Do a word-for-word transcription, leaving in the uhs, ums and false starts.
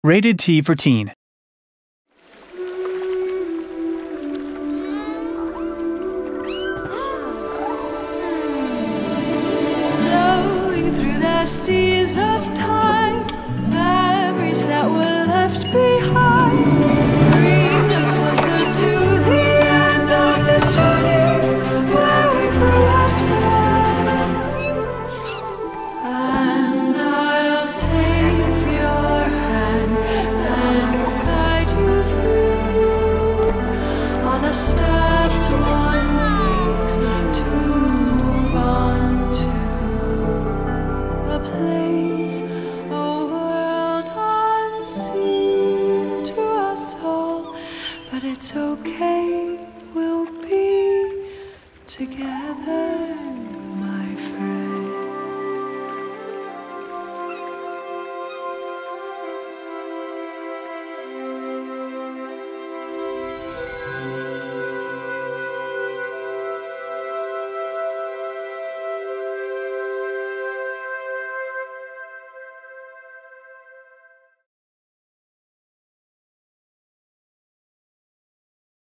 Rated T for Teen. Flowing through the seas of time, memories that were left behind, bring us closer to the end of this journey, where we grew as friends. And I'll take your hand and guide you through all the steps one takes to move on to a place, a world unseen to us all. But it's okay, we'll be together